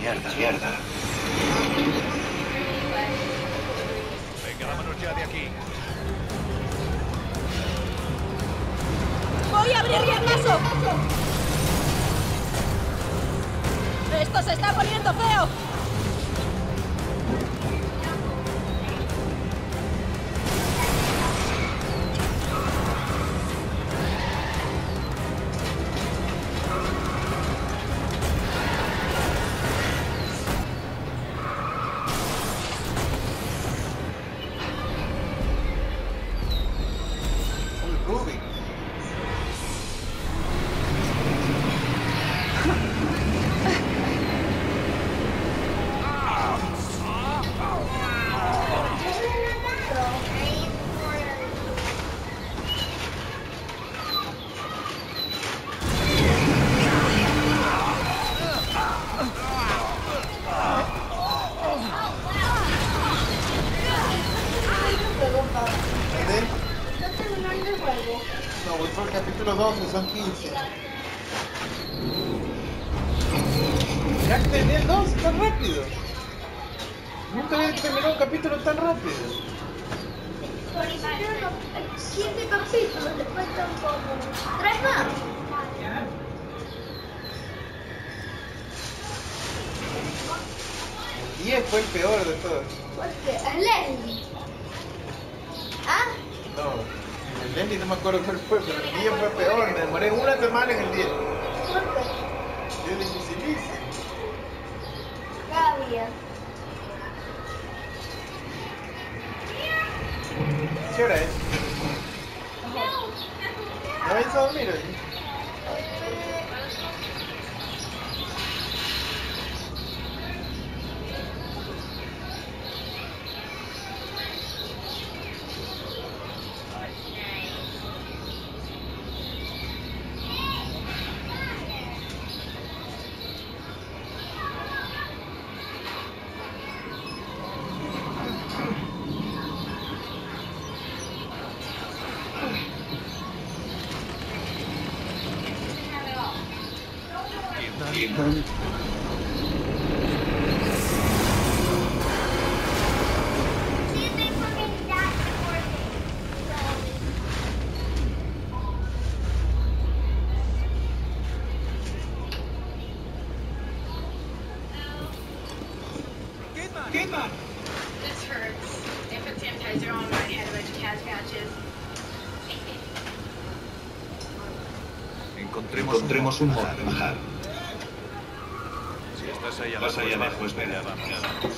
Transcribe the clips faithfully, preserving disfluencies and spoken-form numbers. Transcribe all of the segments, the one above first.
Mierda, mierda. Venga, vámonos ya de aquí. ¡Voy a abrirle el paso! ¡Esto se está poniendo feo! No, voy por el capítulo doce, son quince. Ya que terminé el doce tan rápido. Nunca había terminado un capítulo tan rápido. Siete capítulos, le faltan como tres más. El diez fue el peor de todos. ¿Por qué? ¿Es Leslie? ¿Ah? No, el Leslie no me acuerdo cuál fue, pero el diez fue peor. Me demoré una semana en el diez. ¿Por qué? Es dificilísimo. Rabia. ¿Qué hora es? ¿No vais a dormir hoy? This hurts. They put sanitizer on my head, a bunch of Cas patches. Encontremos, Encontremos un modo de bajar. Si estás ahí Vas abajo, ahí abajo, espera. vamos.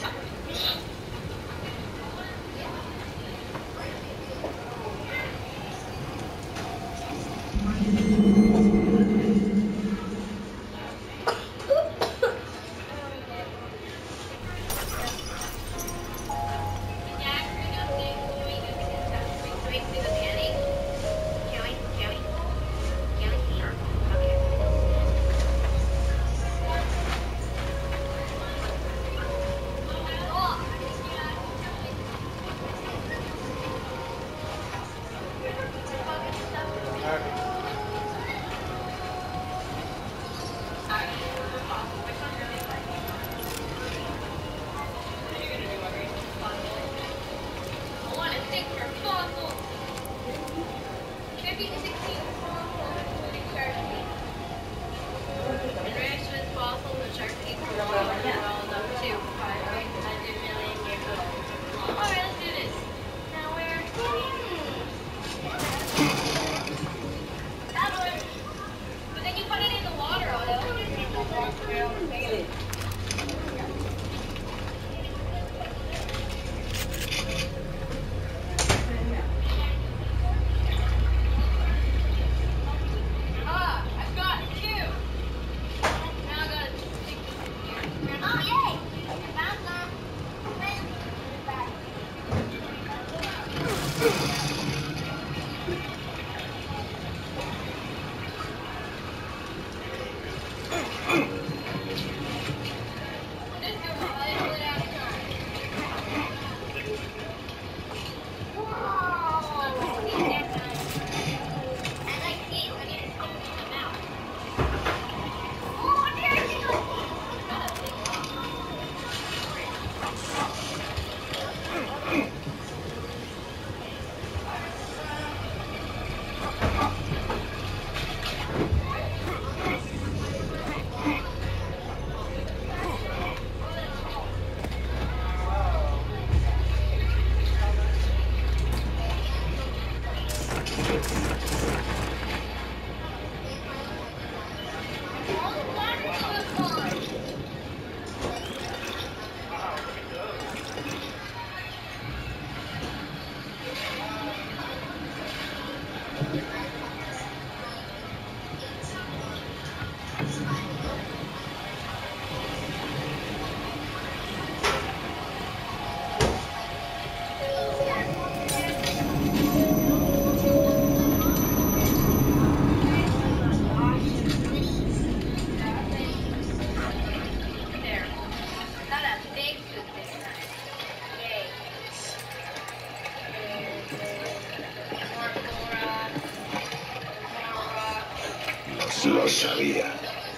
Lo sabía.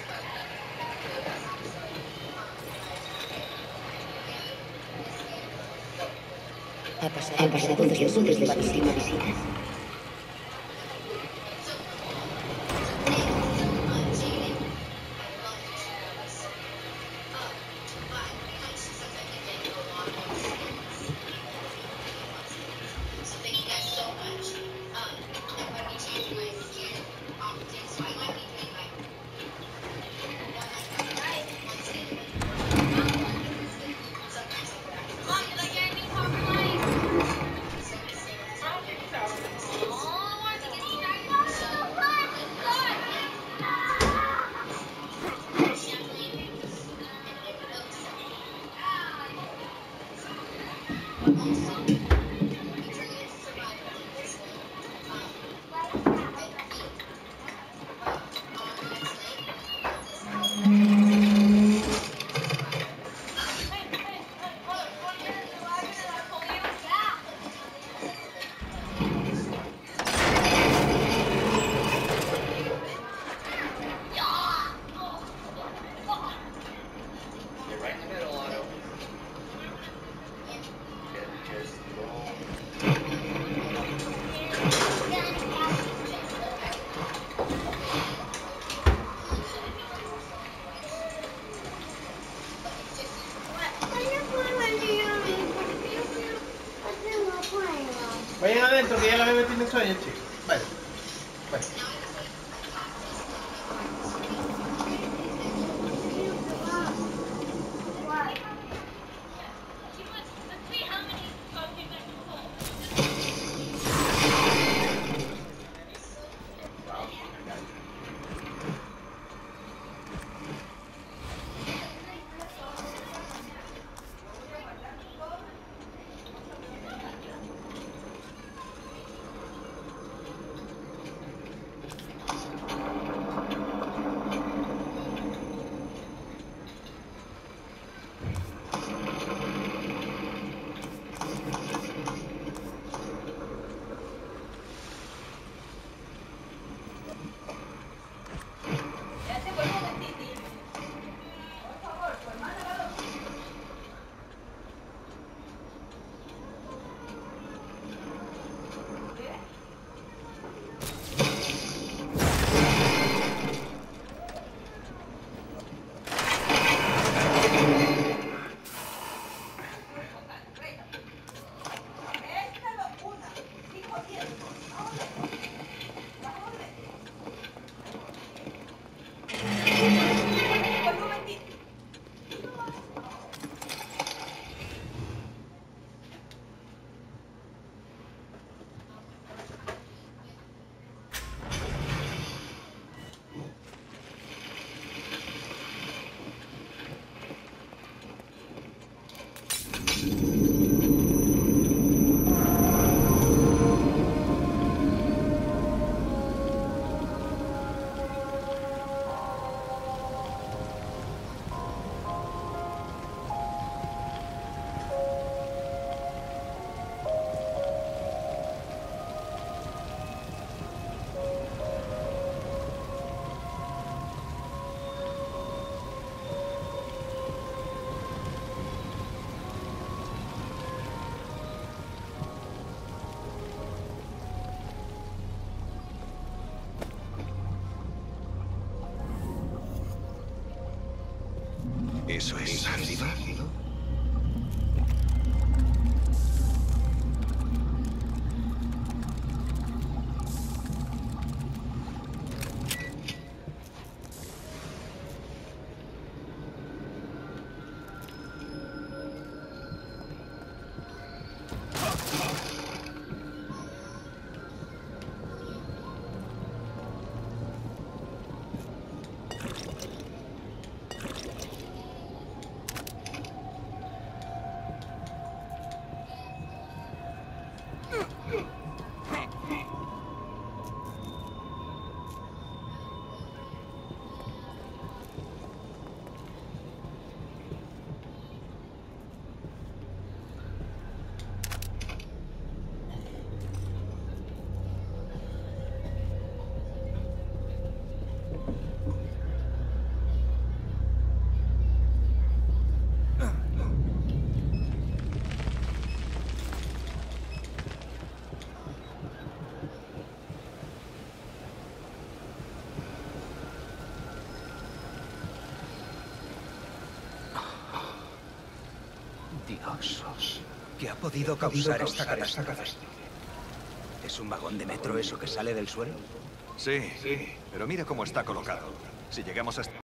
Ha pasado, ha pasado un tiempo desde la última visita. Vayan adentro, que ya la bebé tiene sueño, chicos. Vale. Vale. ¿Eso es ácido? Dios, ¿qué ha podido causar esta catástrofe? ¿Es un vagón de metro eso que sale del suelo? Sí, sí. Pero mira cómo está colocado. Si llegamos a...